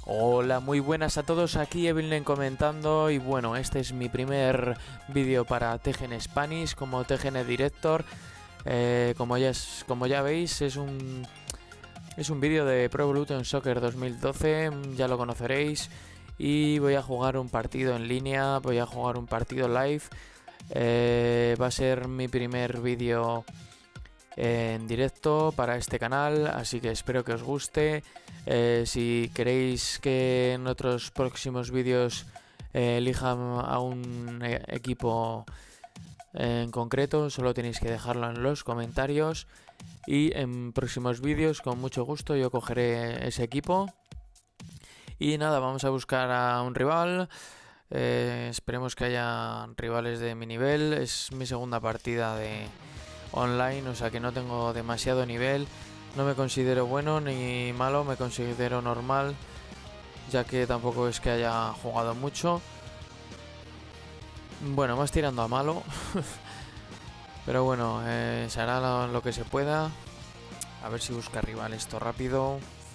Hola, muy buenas a todos, aquí Evelyn comentando y bueno, este es mi primer vídeo para TGN Spanish como TGN Director. Como ya veis, es un vídeo de Pro Evolution Soccer 2012, ya lo conoceréis. Y voy a jugar un partido en línea, voy a jugar un partido live. Va a ser mi primer vídeo en directo para este canal, así que espero que os guste. Si queréis que en otros próximos vídeos elija a un equipo en concreto, solo tenéis que dejarlo en los comentarios y en próximos vídeos con mucho gusto yo cogeré ese equipo. Y nada, vamos a buscar a un rival. Esperemos que haya rivales de mi nivel. Es mi segunda partida de online, o sea que no tengo demasiado nivel. No me considero bueno ni malo, me considero normal, ya que tampoco es que haya jugado mucho. Bueno, más tirando a malo. Pero bueno, se hará lo que se pueda. A ver si busca rival esto rápido.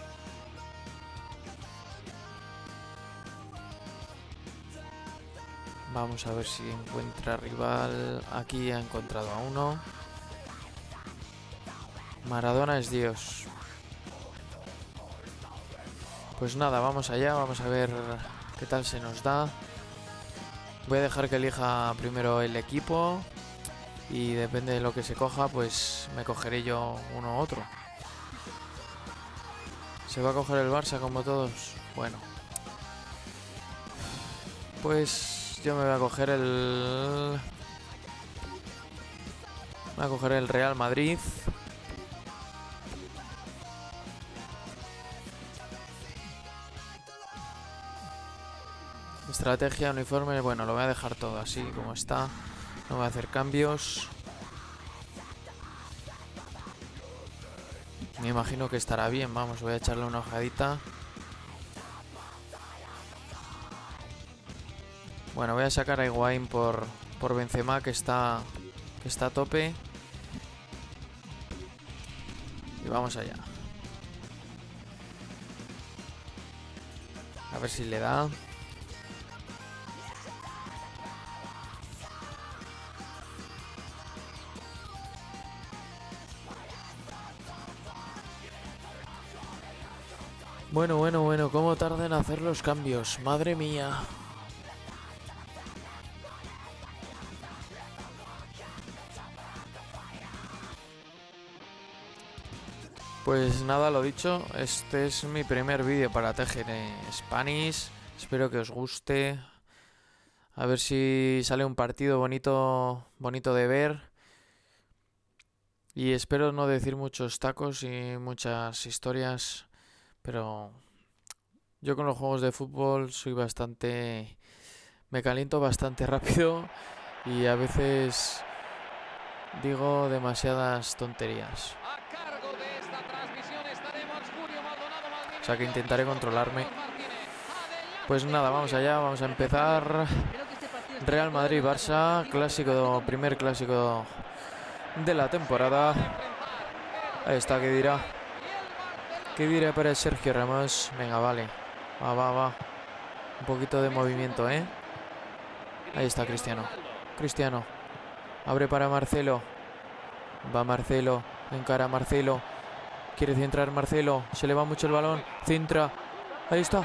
Vamos a ver si encuentra rival. Aquí ha encontrado a uno. Maradona es Dios. Pues nada, vamos allá, vamos a ver qué tal se nos da. Voy a dejar que elija primero el equipo y depende de lo que se coja, pues me cogeré yo uno u otro. ¿Se va a coger el Barça como todos? Bueno. Pues yo me voy a coger el... Voy a coger el Real Madrid. Estrategia, uniforme, bueno, lo voy a dejar todo así como está. No voy a hacer cambios. Me imagino que estará bien, vamos, voy a echarle una ojadita. Bueno, voy a sacar a Higuaín por Benzema, que está a tope. Y vamos allá. A ver si le da. Bueno, cómo tardan en hacer los cambios, madre mía. Pues nada, lo dicho, este es mi primer vídeo para TGN Spanish. Espero que os guste. A ver si sale un partido bonito de ver. Y espero no decir muchos tacos y muchas historias. Pero yo con los juegos de fútbol soy bastante... Me caliento bastante rápido y a veces digo demasiadas tonterías. O sea que intentaré controlarme. Pues nada, vamos allá, vamos a empezar. Real Madrid-Barça, primer clásico de la temporada. Ahí está, ¿qué dirá? ¿Qué dirá para Sergio Ramos? Venga, vale. Va. Un poquito de movimiento, ¿eh? Ahí está Cristiano. Abre para Marcelo. Va Marcelo. Encara Marcelo. Quiere centrar Marcelo. Se le va mucho el balón. Centra. Ahí está.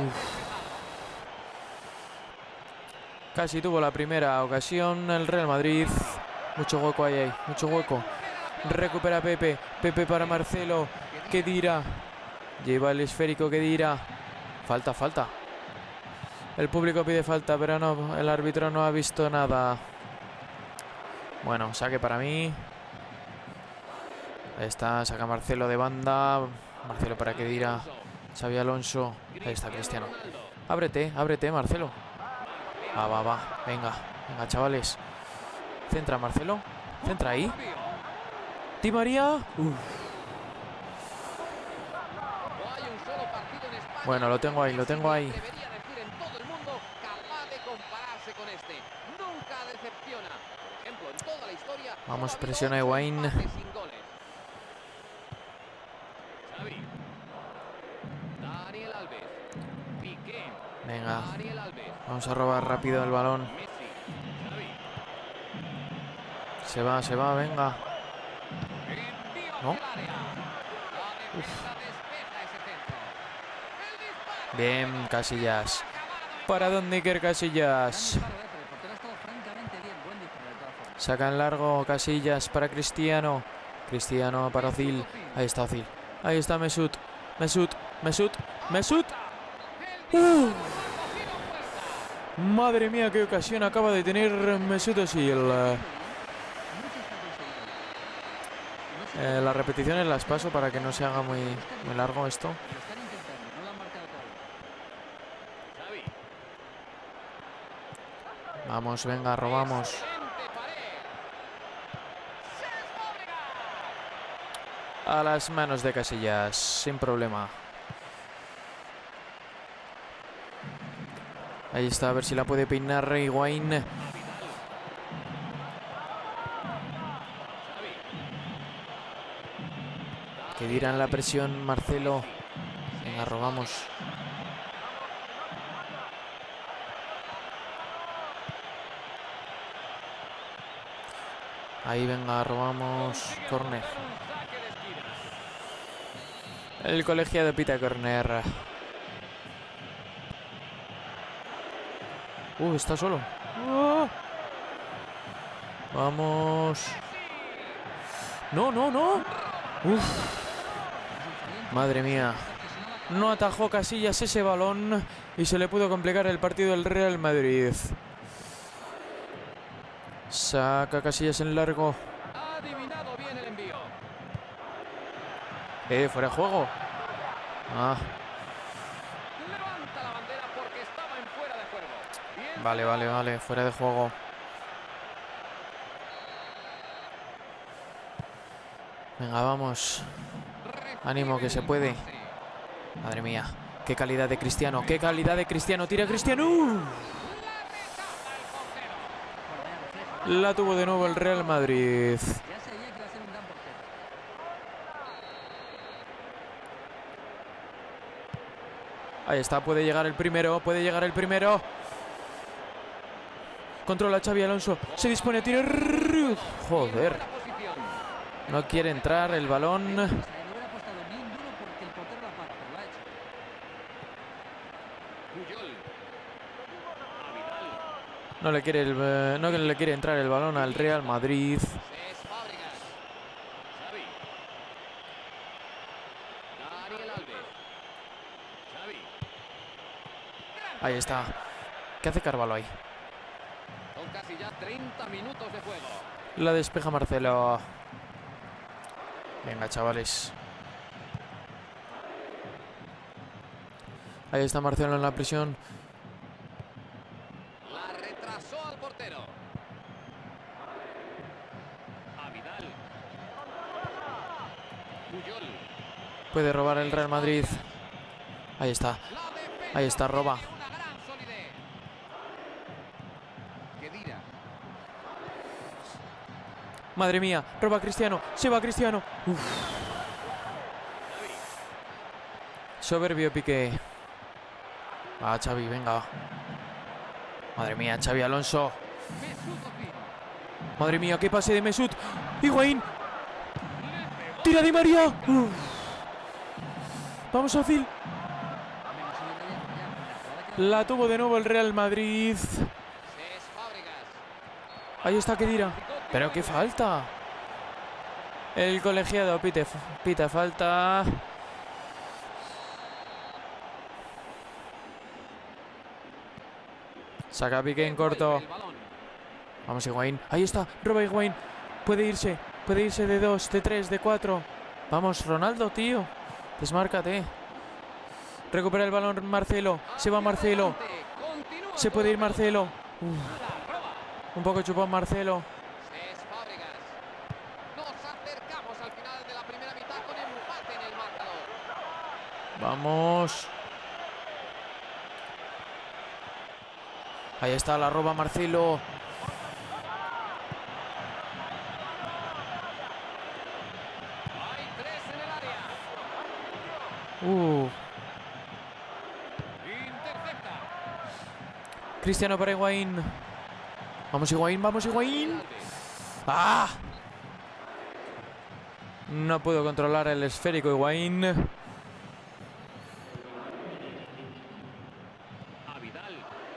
Casi tuvo la primera ocasión el Real Madrid. Mucho hueco ahí. Mucho hueco. Recupera Pepe. Pepe para Marcelo. ¿Qué dirá? Lleva el esférico. ¿Qué dirá? Falta. El público pide falta, pero no, el árbitro no ha visto nada. Bueno, saque para mí. Ahí está, saca Marcelo de banda. Marcelo para que dirá. Xabi Alonso. Ahí está Cristiano. Ábrete, Marcelo. Va. Venga, chavales. Centra Marcelo. Centra ahí. Di María. Bueno, lo tengo ahí. Vamos, presiona Higuaín. Venga. Vamos a robar rápido el balón. Se va, venga. ¿No? Uf. Bien, Casillas. Para Don Iker Casillas. Saca en largo Casillas para Cristiano. Cristiano para Özil. Ahí está Özil. Ahí está Mesut. Mesut. Madre mía, qué ocasión acaba de tener Mesut Özil. Las repeticiones las paso para que no se haga muy largo esto. Vamos, venga, robamos. A las manos de Casillas, sin problema. Ahí está, a ver si la puede peinar Higuaín. Que dirán la presión Marcelo. Venga, robamos. Ahí, venga, robamos. Córner. El colegiado pita córner. Está solo. Vamos. No. Madre mía. No atajó Casillas ese balón y se le pudo complicar el partido del Real Madrid. Saca Casillas en largo. Fuera de juego. Vale, fuera de juego. Venga, vamos. Ánimo, que se puede. Madre mía, qué calidad de Cristiano, Tira Cristiano. La tuvo de nuevo el Real Madrid. Ahí está, puede llegar el primero. Controla Xabi Alonso. Se dispone a tirar. Joder. No quiere entrar el balón. No le quiere entrar el balón al Real Madrid. Ahí está. ¿Qué hace Carvalho ahí? Son casi ya 30 minutos de juego. La despeja Marcelo. Venga, chavales. Ahí está Marcelo en la prisión. La retrasó al portero. A Vidal. Puyol. Puede robar el Real Madrid. Ahí está, roba. Madre mía, roba Cristiano. Se va Cristiano. Soberbio Piqué. Va Xavi, venga. Madre mía, Xabi Alonso. Madre mía, qué pase de Mesut. Higuaín. Tira Di María. Vamos a Özil. La tuvo de nuevo el Real Madrid. Ahí está Khedira. Pero qué falta. El colegiado pita falta. Saca Piqué en corto. Vamos Higuaín. Ahí está. Roba Higuaín. Puede irse de 2, de 3, de 4. Vamos Ronaldo, tío. Desmárcate. Recupera el balón Marcelo. Se va Marcelo. Se puede ir Marcelo. Un poco chupón Marcelo. Vamos. Ahí está, la roba Marcelo. Hay 3 en el área. Intercepta. Cristiano para Higuaín. Vamos Higuaín, vamos Higuaín. ¡Ah! No puedo controlar el esférico Higuaín. A Vidal.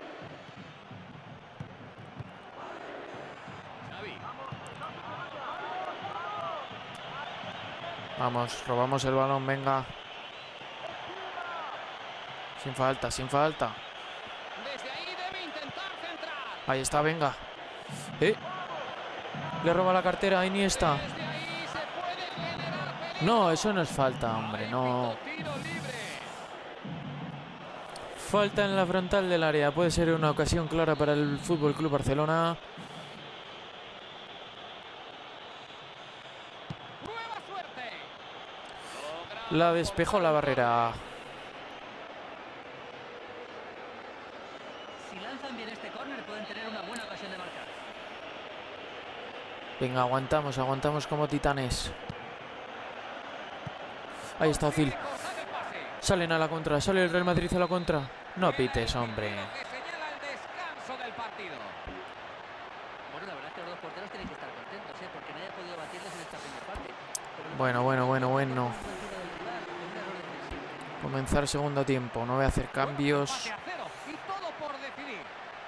Xavi. Vamos, robamos el balón, venga. Sin falta, sin falta. Desde ahí debe intentar centrar. Ahí está, venga. Le roba la cartera a Iniesta. Desde ahí se puede generar peligro. No, eso no es falta, hombre, no. Tiro libre. Falta en la frontal del área. Puede ser una ocasión clara para el Fútbol Club Barcelona. Nueva suerte. La despejó la barrera. Si lanzan bien este córner pueden tener una buena ocasión de marcar. Venga, aguantamos, aguantamos como titanes. Ahí está Phil. Salen a la contra, sale el Real Madrid a la contra. No pites, hombre. Que señala el descanso del partido. Bueno, la verdad es que los dos porteros tienen que estar contentos, porque nadie ha podido batirles en esta primera parte. Bueno. Comenzar segundo tiempo. No voy a hacer cambios. Empate a 0 y todo por decidir.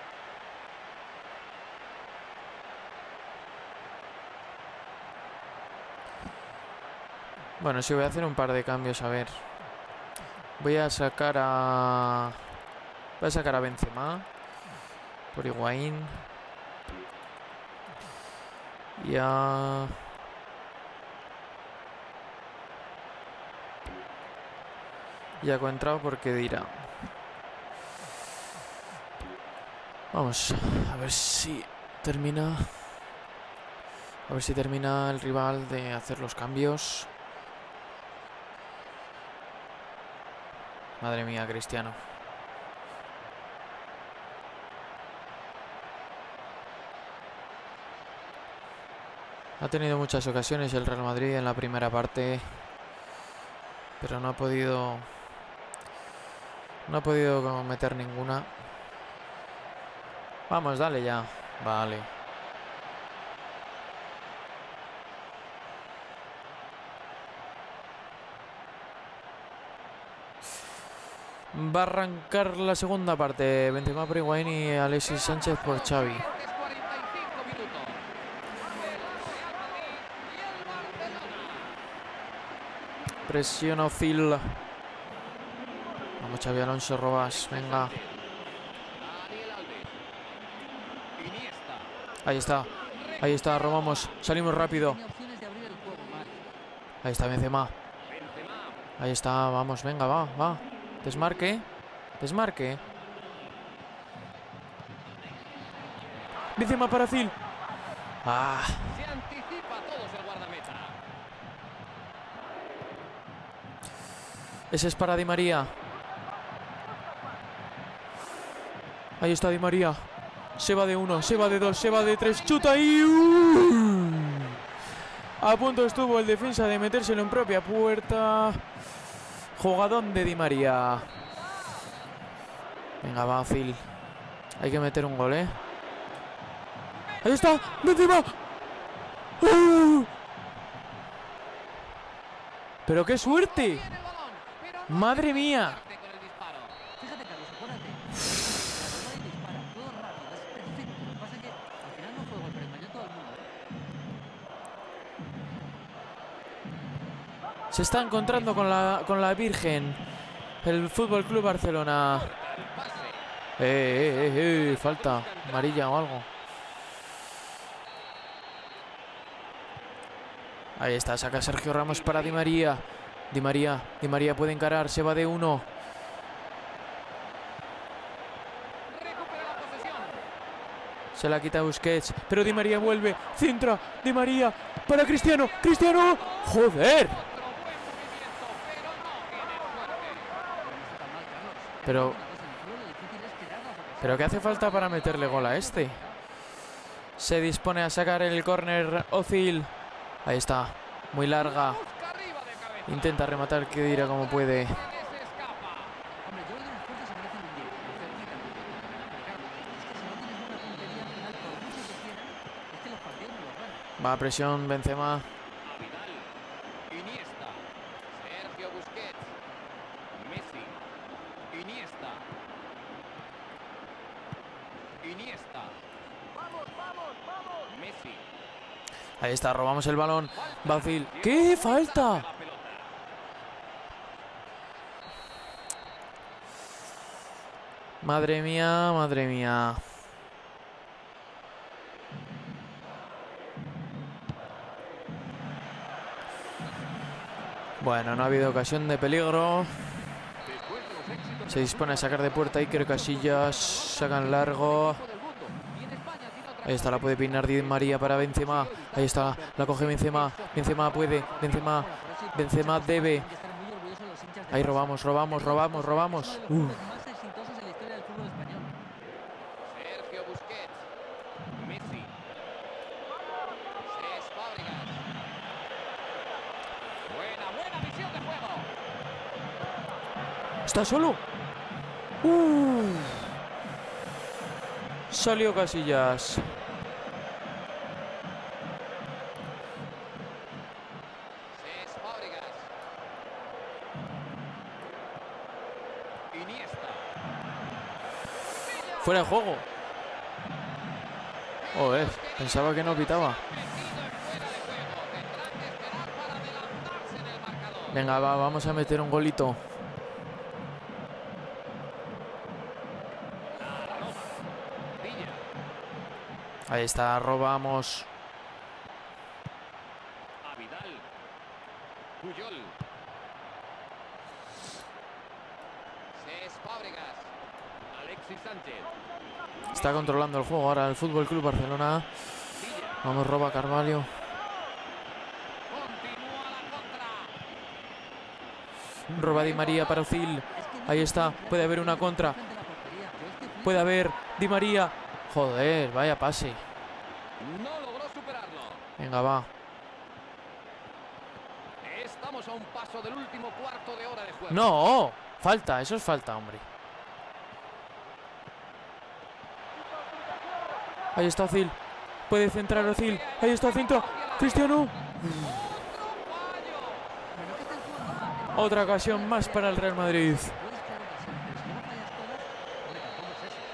Bueno, sí, voy a hacer un par de cambios, a ver. Voy a sacar a Benzema por Higuaín. Y a Contrao porque dirá. Vamos a ver si termina. A ver si termina el rival de hacer los cambios. Madre mía, Cristiano. Ha tenido muchas ocasiones el Real Madrid en la primera parte, pero no ha podido meter ninguna. Vamos, dale ya. Vale. Va a arrancar la segunda parte. Benzema por Higuaín y Alexis Sánchez por Xavi. 45 minutos. El Real Madrid y el Barcelona. Presiona Ozil. Vamos, Xavi Alonso, robas. Venga. Daniel Alves. Iniesta. Ahí está, robamos. Salimos rápido. Tiene opciones de abrir el juego, Marc. Ahí está Benzema. Benzema. Ahí está, vamos, venga, va. Desmarque. Benzema para Phil. Ah, Se anticipa a todos el guardameta. ese es para Di María. Ahí está Di María. Se va de 1, se va de 2, se va de 3. Chuta y... A punto estuvo el defensa de metérselo en propia puerta. Jugadón de Di María. Venga, va, Phil. Hay que meter un gol, ¿eh? ¡Ahí está! ¡Benzema! ¡Pero qué suerte! Tiene el balón, pero no ¡Madre mía! con el disparo. Fíjate, Carlos, acuérdate. La jugada y dispara, todo rápido, es perfecto. Lo que pasa es que al final no fue gol, pero engañó a todo el mundo, Se está encontrando con la Virgen. El Fútbol Club Barcelona. Falta amarilla o algo. Ahí está, saca Sergio Ramos para Di María. Di María puede encarar, se va de 1. Recupera la posesión. Se la quita Busquets, pero Di María vuelve. Centra, Di María para Cristiano. ¡Cristiano! ¡Joder! Otro buen movimiento, pero no tiene suerte. no está tan mal, Carlos. Pero, Una cosa, en el fútbol lo difícil es crear las ocasiones. ¿pero qué hace falta para meterle gol a este? Se dispone a sacar el córner Ozil. Ahí está, muy larga. Busca arriba de cabeza. Intenta rematar, que dirá como puede. Se les escapa. Hombre, yo creo que los esfuerzos se merecen un 10. Lo certifican muy bien. Pero claro, Va a presión Benzema. A Vidal. Iniesta. Sergio Busquets. Messi. Iniesta. Iniesta. Messi. Ahí está, robamos el balón. Bacil. ¡Qué falta! La pelota. Madre mía, madre mía. Bueno, no ha habido ocasión de peligro. Después de los éxitos Se dispone a sacar de puerta Iker Casillas. Sacan largo. del mundo. Y en España tiene otra Ahí está, la puede pinar Di María para Benzema. Ahí está, la coge Benzema. Benzema puede, Benzema. Benzema debe. Ahí robamos, robamos, robamos, robamos. Más exitosos en la historia del fútbol español. Sergio Busquets. Messi. Cesc Fábregas. Buena visión de juego. ¿Está solo? Salió Casillas. Cesc Fábregas. Iniesta. Fuera de juego. Joder, pensaba que no pitaba. Metido en fuera de juego. Tendrán que esperar para adelantarse en el marcador. Venga, va, vamos a meter un golito. Villa. Ahí está, robamos. A Vidal. Puyol. Cesc Fábregas. Alexis Sánchez. Está controlando el juego ahora el Fútbol Club Barcelona. Villa. Vamos, roba Carvalho. Continúa la contra. Roba Di María para Özil. Ahí está, puede haber una contra. Puede haber Di María. Joder, vaya pase. No logró superarlo. Venga, va. Estamos a un paso del último cuarto de hora de juego. No, falta, eso es falta, hombre. Ahí está Özil. Puede centrar Özil. Ahí está el centro. Cristiano. Otra ocasión más para el Real Madrid. Puedes crear ocasiones, pero si no fallas todas, hombre, tampoco es eso.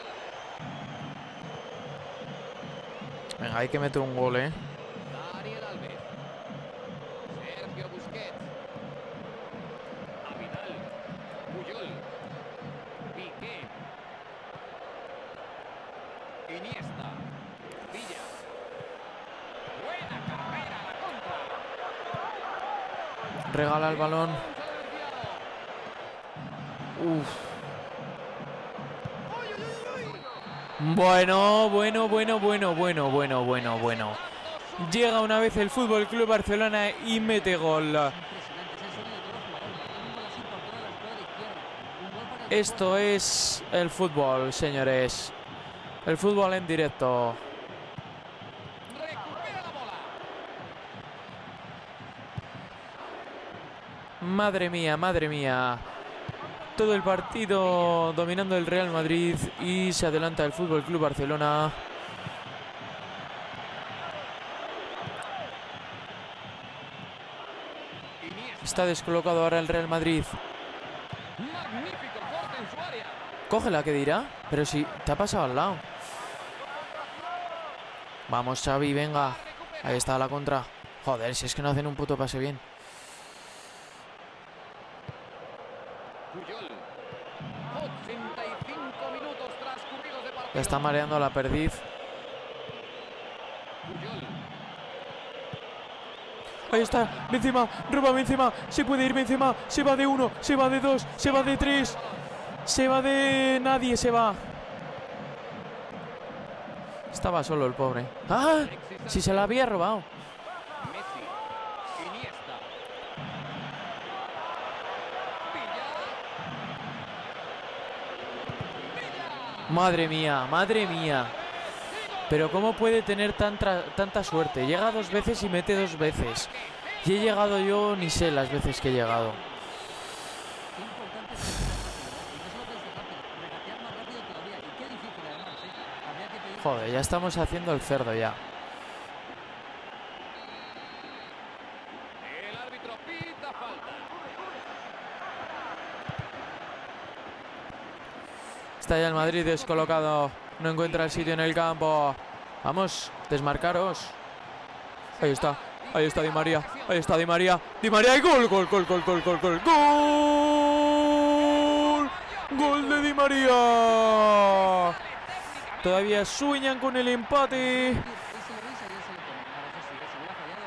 Venga, hay que meter un gol, ¿eh? Daniel Alves. Sergio Busquets. A Vidal. Puyol. Piqué. Iniesta. Villa. Buena carrera a la contra. Regala el balón. Se lo ha desviado. Uf. Bueno. Llega una vez el Fútbol Club Barcelona y mete gol. Impresionante, es el sueño de todo jugador. Un gol así por toda la escuadra izquierda. Un gol para el Esto es el fútbol, señores. El fútbol en directo. Recupera la bola. Madre mía, madre mía. Todo el partido dominando el Real Madrid y se adelanta el Fútbol Club Barcelona. Iniesta. Está descolocado ahora el Real Madrid. Magnífico corte en su área. Cógela, que dirá. Pero si te ha pasado al lado. Vamos, Xavi, venga. Ahí está la contra. Joder, si es que no hacen un puto pase bien. Puyol. 85 minutos transcurridos de partido. Ya está mareando la perdiz. Puyol. Ahí está, Benzema, roba Benzema. Se puede ir Benzema. Se va de uno, se va de dos, se va de tres. Se va de nadie, se va. Estaba solo el pobre. ¡Ah! Si se la había robado. Messi. Iniesta. Villa. Madre mía, madre mía. Pero cómo puede tener tanta suerte. Llega dos veces y mete dos veces. Y he llegado yo, ni sé las veces que he llegado. Qué importante es el regatear más rápido todavía. Y qué difícil además, ¿eh? Habría que pedir... Joder, ya estamos haciendo el cerdo ya. falta. Está ya el Madrid descolocado. No encuentra el sitio en el campo. Vamos, desmarcaros. Ahí está. Ahí está Di María. Ahí está Di María. Di María y gol, gol, gol, gol, gol, gol, gol. ¡Gol! ¡Gol de Di María! Todavía sueñan con el empate. Él se lo revisa y él se lo pone. Ahora eso sí, si hubiera fallado,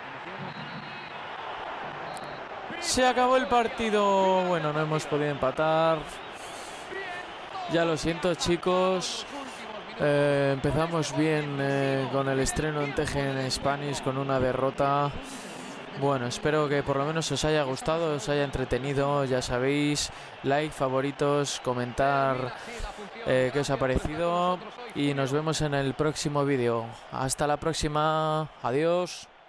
me imagino Se acabó el partido. Bueno, no hemos podido empatar. Ya lo siento, chicos. Empezamos bien con el estreno en TGN Spanish con una derrota. Bueno, espero que por lo menos os haya gustado, os haya entretenido. Ya sabéis, like, favoritos, comentar qué os ha parecido. Y nos vemos en el próximo vídeo. Hasta la próxima. Adiós.